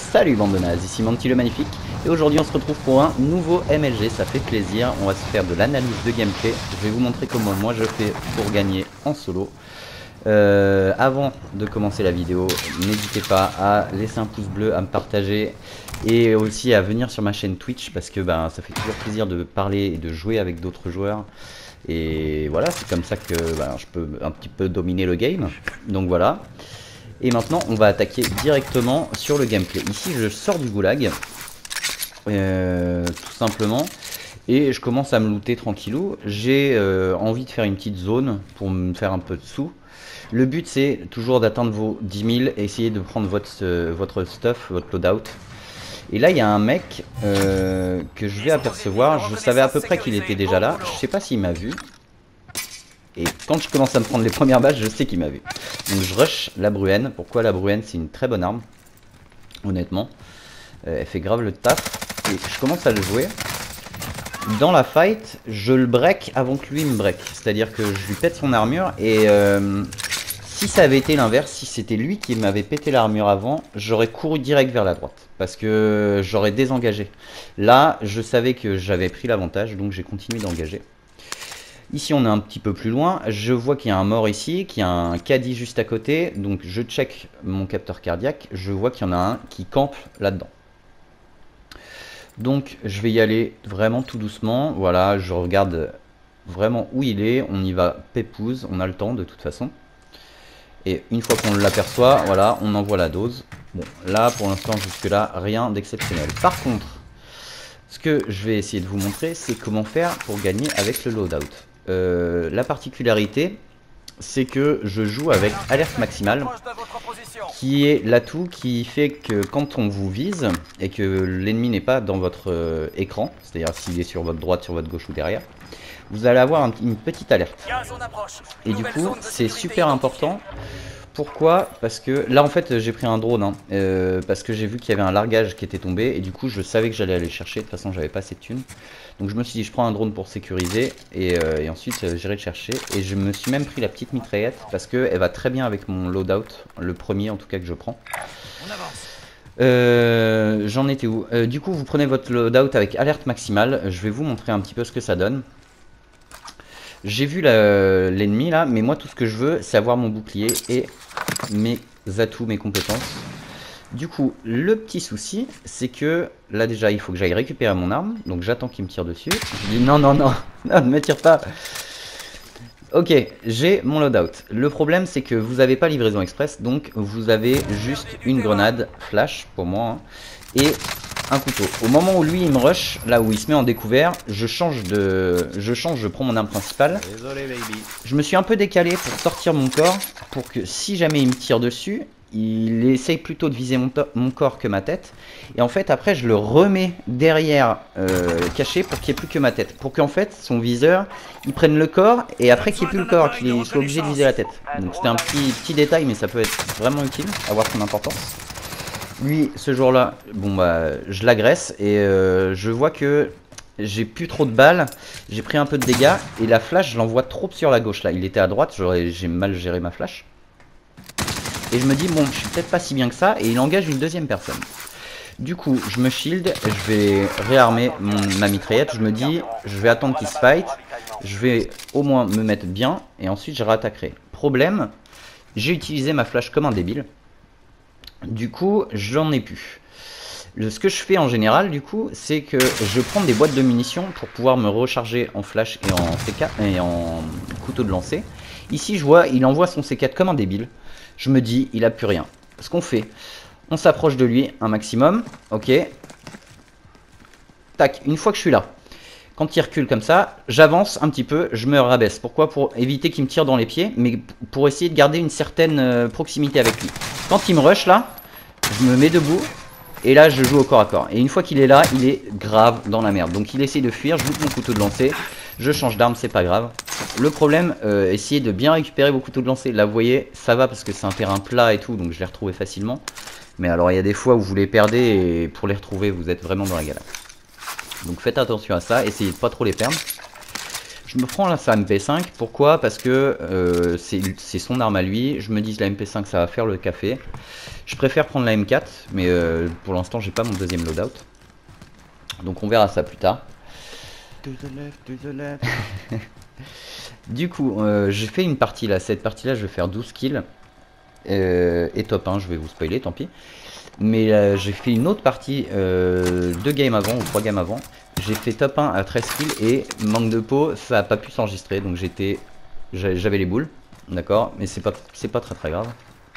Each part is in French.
Salut bande de nazes, ici Manty le Magnifique et aujourd'hui on se retrouve pour un nouveau MLG, ça fait plaisir, on va se faire de l'analyse de gameplay, je vais vous montrer comment moi je fais pour gagner en solo. Avant de commencer la vidéo, n'hésitez pas à laisser un pouce bleu, à me partager et aussi à venir sur ma chaîne Twitch parce que ça fait toujours plaisir de parler et de jouer avec d'autres joueurs. Et voilà, c'est comme ça que je peux un petit peu dominer le game, donc voilà. Et maintenant on va attaquer directement sur le gameplay. Ici je sors du goulag, tout simplement, et je commence à me looter tranquillou. J'ai envie de faire une petite zone pour me faire un peu de sous. Le but c'est toujours d'atteindre vos 10 000 et essayer de prendre votre stuff, votre loadout. Et là il y a un mec que je vais apercevoir, je savais à peu près qu'il était déjà là, je sais pas s'il m'a vu. Et quand je commence à me prendre les premières balles, je sais qu'il m'a vu. Donc je rush la Bruenne. Pourquoi la Bruenne? C'est une très bonne arme, honnêtement. Elle fait grave le taf. Et je commence à le jouer. Dans la fight, je le break avant que lui me break. C'est-à-dire que je lui pète son armure. Et si ça avait été l'inverse, si c'était lui qui m'avait pété l'armure avant, j'aurais couru direct vers la droite. Parce que j'aurais désengagé. Là, je savais que j'avais pris l'avantage, donc j'ai continué d'engager. Ici on est un petit peu plus loin, je vois qu'il y a un mort ici, qu'il y a un caddie juste à côté, donc je check mon capteur cardiaque, je vois qu'il y en a un qui campe là-dedans. Donc je vais y aller vraiment tout doucement, voilà, je regarde vraiment où il est, on y va pépouze, on a le temps de toute façon. Et une fois qu'on l'aperçoit, voilà, on envoie la dose. Bon, là pour l'instant jusque là, rien d'exceptionnel. Par contre, ce que je vais essayer de vous montrer, c'est comment faire pour gagner avec le loadout. La particularité, c'est que je joue avec alerte maximale, qui est l'atout qui fait que quand on vous vise et que l'ennemi n'est pas dans votre écran, c'est-à-dire s'il est sur votre droite, sur votre gauche ou derrière, vous allez avoir une petite alerte. Et du coup, c'est super important. Pourquoi? Parce que là en fait j'ai pris un drone, parce que j'ai vu qu'il y avait un largage qui était tombé et du coup je savais que j'allais aller chercher, de toute façon j'avais pas assez de thunes. Donc je me suis dit je prends un drone pour sécuriser et ensuite j'irai le chercher. Et je me suis même pris la petite mitraillette parce qu'elle va très bien avec mon loadout, le premier en tout cas que je prends. J'en étais où? Du coup vous prenez votre loadout avec alerte maximale, je vais vous montrer un petit peu ce que ça donne. J'ai vu l'ennemi là, mais moi tout ce que je veux c'est avoir mon bouclier et mes atouts, mes compétences. Du coup, le petit souci, c'est que là déjà il faut que j'aille récupérer mon arme, donc j'attends qu'il me tire dessus. Je dis non, non, non, non, ne me tire pas. Ok, j'ai mon loadout. Le problème c'est que vous n'avez pas livraison express, donc vous avez juste une grenade flash pour moi et un couteau. Au moment où lui il me rush, là où il se met en découvert, je prends mon arme principale. Désolé, baby. Je me suis un peu décalé pour sortir mon corps, pour que si jamais il me tire dessus, il essaye plutôt de viser mon corps que ma tête. Et en fait après je le remets derrière caché pour qu'il n'y ait plus que ma tête. Pour qu'en fait son viseur il prenne le corps et après qu'il n'y ait plus le corps, qu'il soit obligé de viser la tête. Donc c'était un petit détail mais ça peut être vraiment utile, avoir son importance. Lui, ce jour-là, bon je l'agresse et je vois que j'ai plus trop de balles, j'ai pris un peu de dégâts et la flash, je l'envoie trop sur la gauche là. Il était à droite, j'ai mal géré ma flash. Et je me dis, bon, je suis peut-être pas si bien que ça, et il engage une deuxième personne. Du coup, je me shield, je vais réarmer ma mitraillette, je me dis, je vais attendre qu'il se fight, je vais au moins me mettre bien, et ensuite je réattaquerai. Problème, j'ai utilisé ma flash comme un débile. Du coup, j'en ai plus. Ce que je fais en général, du coup, c'est que je prends des boîtes de munitions pour pouvoir me recharger en flash et en C4 et en couteau de lancer. Ici, je vois, il envoie son C4 comme un débile. Je me dis, il a plus rien. Ce qu'on fait, on s'approche de lui un maximum. Ok. Tac, une fois que je suis là. Quand il recule comme ça, j'avance un petit peu, je me rabaisse. Pourquoi? Pour éviter qu'il me tire dans les pieds, mais pour essayer de garder une certaine proximité avec lui. Quand il me rush là, je me mets debout, et là je joue au corps à corps. Et une fois qu'il est là, il est grave dans la merde. Donc il essaye de fuir, je loupe mon couteau de lancer, je change d'arme, c'est pas grave. Le problème, essayez de bien récupérer vos couteaux de lancer. Là vous voyez, ça va parce que c'est un terrain plat et tout, donc je l'ai retrouvé facilement. Mais alors il y a des fois où vous les perdez, et pour les retrouver, vous êtes vraiment dans la galère. Donc faites attention à ça, essayez de pas trop les perdre. Je me prends là sa MP5, pourquoi? Parce que c'est son arme à lui, je me dis la MP5 ça va faire le café. Je préfère prendre la M4, mais pour l'instant j'ai pas mon deuxième loadout. Donc on verra ça plus tard. To the left, to the left. Du coup, j'ai fait une partie là, cette partie là je vais faire 12 kills. Et top 1, je vais vous spoiler, tant pis. Mais j'ai fait une autre partie 2 games avant, ou 3 games avant. J'ai fait top 1 à 13 kills et manque de peau, ça a pas pu s'enregistrer. Donc j'avais les boules, d'accord, mais c'est pas très grave.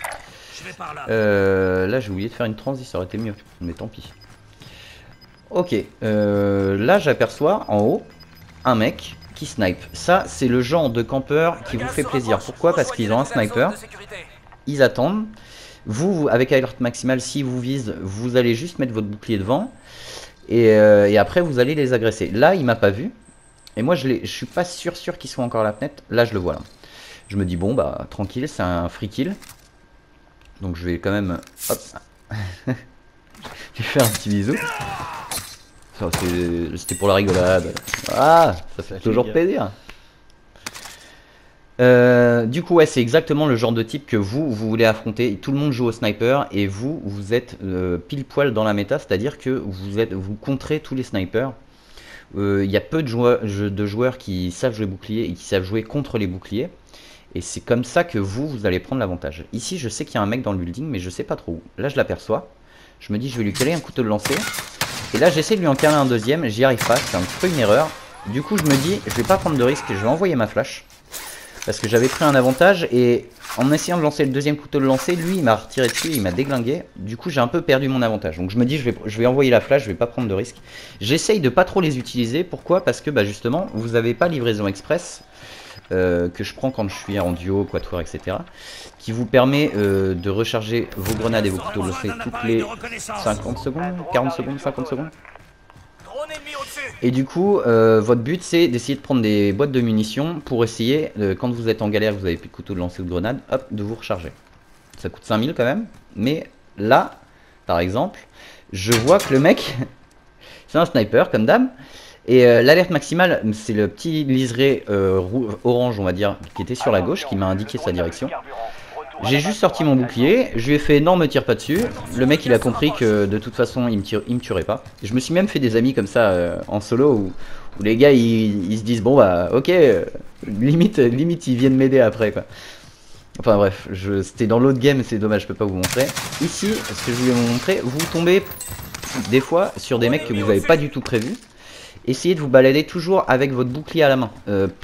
Là j'ai oublié de faire une transi, ça aurait été mieux, mais tant pis. Ok, là j'aperçois en haut un mec qui snipe. Ça c'est le genre de campeur qui vous fait plaisir. Pourquoi? Parce qu'ils ont un sniper, ils attendent. Vous, avec alerte maximale, si vous vise, vous allez juste mettre votre bouclier devant. Et après vous allez les agresser. Là il m'a pas vu. Et moi je suis pas sûr qu'il soit encore à la fenêtre. Là je le vois là. Je me dis bon bah tranquille, c'est un free kill. Donc je vais quand même... Hop. Je vais faire un petit bisou. C'était pour la rigolade. Ah, ça fait toujours plaisir. Du coup ouais c'est exactement le genre de type que vous voulez affronter. Tout le monde joue au sniper et vous êtes pile poil dans la méta, c'est à dire que vous contrez tous les snipers. Il y a peu de joueurs qui savent jouer bouclier et qui savent jouer contre les boucliers, et c'est comme ça que vous allez prendre l'avantage. Ici je sais qu'il y a un mec dans le building mais je sais pas trop où. Là je l'aperçois, je me dis je vais lui caler un couteau de lancer, et là j'essaie de lui en caler un deuxième, j'y arrive pas, c'est un petit peu une erreur. Du coup je me dis je vais pas prendre de risque, je vais envoyer ma flash. Parce que j'avais pris un avantage et en essayant de lancer le deuxième couteau de lancer, lui il m'a retiré dessus, il m'a déglingué. Du coup j'ai un peu perdu mon avantage. Donc je me dis je vais envoyer la flash, je vais pas prendre de risque. J'essaye de pas trop les utiliser. Pourquoi? Parce que bah, justement vous avez pas livraison express que je prends quand je suis en duo, quatuor, etc. Qui vous permet de recharger vos grenades et vos couteaux de lancer toutes les 50 secondes, 40 secondes, 50 secondes. Et du coup, votre but c'est d'essayer de prendre des boîtes de munitions pour essayer, quand vous êtes en galère, vous avez plus de couteau de lancer ou de grenade, hop, de vous recharger. Ça coûte 5000 quand même, mais là, par exemple, je vois que le mec, c'est un sniper comme d'hab, et l'alerte maximale, c'est le petit liseré orange, on va dire, qui était sur la gauche, qui m'a indiqué sa direction. J'ai juste sorti mon bouclier, je lui ai fait non me tire pas dessus. Le mec il a compris que de toute façon il me tuerait pas. Je me suis même fait des amis comme ça en solo où les gars ils se disent bon bah ok, limite ils viennent m'aider après quoi. Enfin bref, c'était dans l'autre game, c'est dommage je peux pas vous montrer. Ici ce que je voulais vous montrer, vous tombez des fois sur des mecs que vous n'avez pas du tout prévu. Essayez de vous balader toujours avec votre bouclier à la main.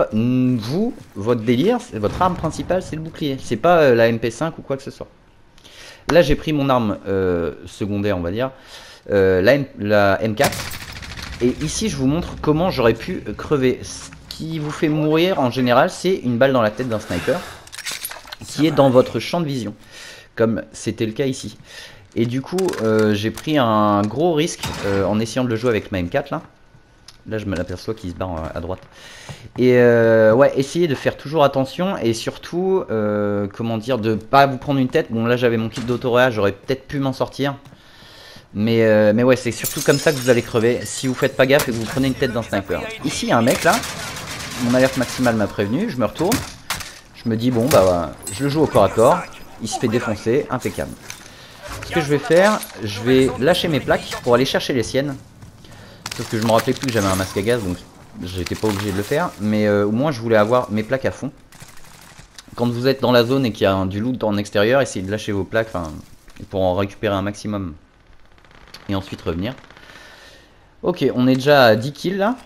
Votre délire, votre arme principale, c'est le bouclier. C'est pas la MP5 ou quoi que ce soit. Là, j'ai pris mon arme secondaire, on va dire, la M4. Et ici, je vous montre comment j'aurais pu crever. Ce qui vous fait mourir, en général, c'est une balle dans la tête d'un sniper qui est dans votre champ de vision, comme c'était le cas ici. Et du coup, j'ai pris un gros risque en essayant de le jouer avec ma M4, là. Là, je me l'aperçois qu'il se barre à droite. Et ouais, essayez de faire toujours attention et surtout, comment dire, de pas vous prendre une tête. Bon, là, j'avais mon kit d'autoréa, j'aurais peut-être pu m'en sortir. Mais ouais, c'est surtout comme ça que vous allez crever si vous faites pas gaffe et que vous prenez une tête d'un sniper. Ici, il y a un mec là. Mon alerte maximale m'a prévenu. Je me retourne. Je me dis, bon, bah, je le joue au corps à corps. Il se fait défoncer, impeccable. Ce que je vais faire, je vais lâcher mes plaques pour aller chercher les siennes. Sauf que je me rappelais plus que j'avais un masque à gaz, donc j'étais pas obligé de le faire. Mais au moins je voulais avoir mes plaques à fond. Quand vous êtes dans la zone et qu'il y a du loot en extérieur, essayez de lâcher vos plaques pour en récupérer un maximum. Et ensuite revenir. Ok, on est déjà à 10 kills là.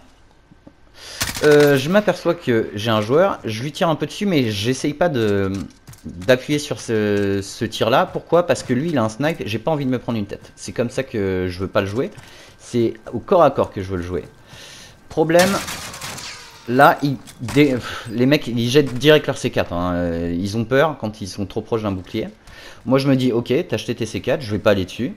Je m'aperçois que j'ai un joueur, je lui tire un peu dessus mais j'essaye pas d'appuyer sur ce tir là. Pourquoi? Parce que lui il a un snipe, j'ai pas envie de me prendre une tête. C'est comme ça que je veux pas le jouer. C'est au corps à corps que je veux le jouer. Problème, là, les mecs, ils jettent direct leur C4. Hein. Ils ont peur quand ils sont trop proches d'un bouclier. Moi, je me dis, ok, t'as acheté tes C4, je vais pas aller dessus.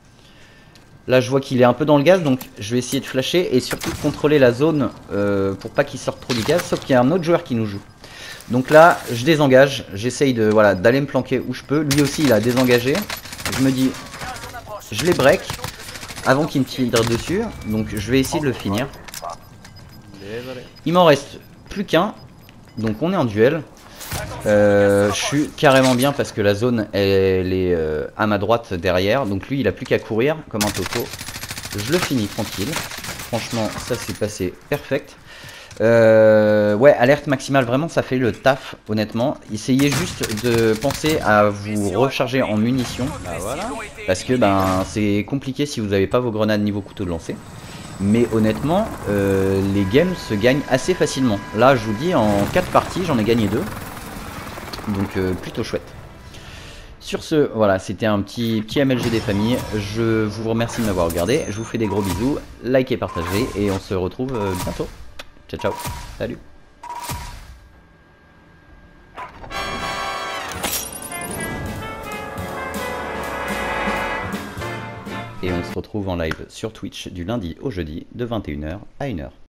Là, je vois qu'il est un peu dans le gaz, donc je vais essayer de flasher et surtout de contrôler la zone pour pas qu'il sorte trop du gaz. Sauf qu'il y a un autre joueur qui nous joue. Donc là, je désengage. J'essaye d'aller me planquer où je peux. Lui aussi, il a désengagé. Je me dis, je les break avant qu'il me tire dessus, donc je vais essayer de le finir. Il m'en reste plus qu'un. Donc on est en duel. Je suis carrément bien parce que la zone elle est à ma droite derrière. Donc lui il a plus qu'à courir comme un topo. Je le finis tranquille. Franchement ça s'est passé perfect. Ouais, alerte maximale, vraiment ça fait le taf honnêtement. Essayez juste de penser à vous recharger en munitions. Bah voilà. Parce que ben c'est compliqué si vous n'avez pas vos grenades niveau couteau de lancer. Mais honnêtement, les games se gagnent assez facilement. Là, je vous dis, en 4 parties, j'en ai gagné 2. Donc, plutôt chouette. Sur ce, voilà, c'était un petit MLG des familles. Je vous remercie de m'avoir regardé. Je vous fais des gros bisous. Likez, partagez. Et on se retrouve bientôt. Ciao, ciao. Salut. Et on se retrouve en live sur Twitch du lundi au jeudi de 21h à 1h.